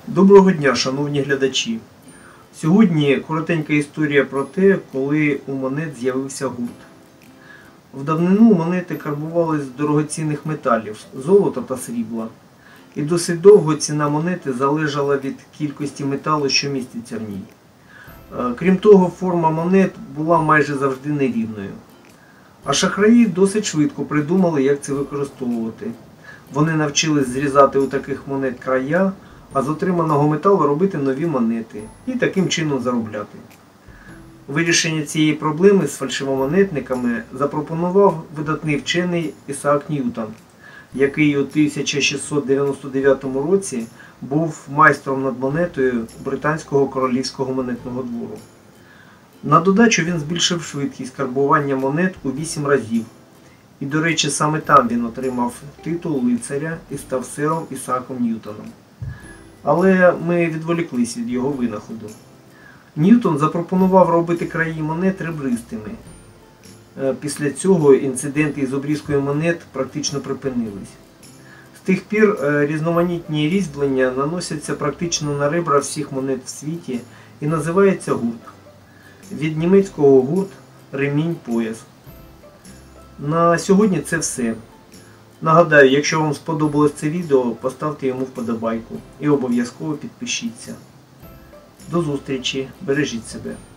Доброго дня, шановні глядачі! Сьогодні коротенька історія про те, коли у монет з'явився гурт. В давнину монети карбували з дорогоцінних металів – золота та срібла. І досить довго ціна монети залежала від кількості металу, що міститься в ній. Крім того, форма монет була майже завжди нерівною. А шахраї досить швидко придумали, як це використовувати. Вони навчились зрізати у таких монет края, а з отриманого металу робити нові монети і таким чином заробляти. Вирішення цієї проблеми з фальшивомонетниками запропонував видатний вчений Ісаак Ньютон, який у 1699 році був майстром над монетою Британського королівського монетного двору. На додачу він збільшив швидкість карбування монет у 8 разів. І, до речі, саме там він отримав титул лицаря і став сером Ісааком Ньютоном. Але ми відволіклись від його винаходу. Ньютон запропонував робити краї монет ребристими. Після цього інциденти із обрізкою монет практично припинились. З тих пір різноманітні різьблення наносяться практично на ребра всіх монет в світі і називається гурт. Від німецького гурт – ремінь, пояс. На сьогодні це все. Нагадаю, якщо вам сподобалось це відео, поставте йому вподобайку і обов'язково підпишіться. До зустрічі, бережіть себе.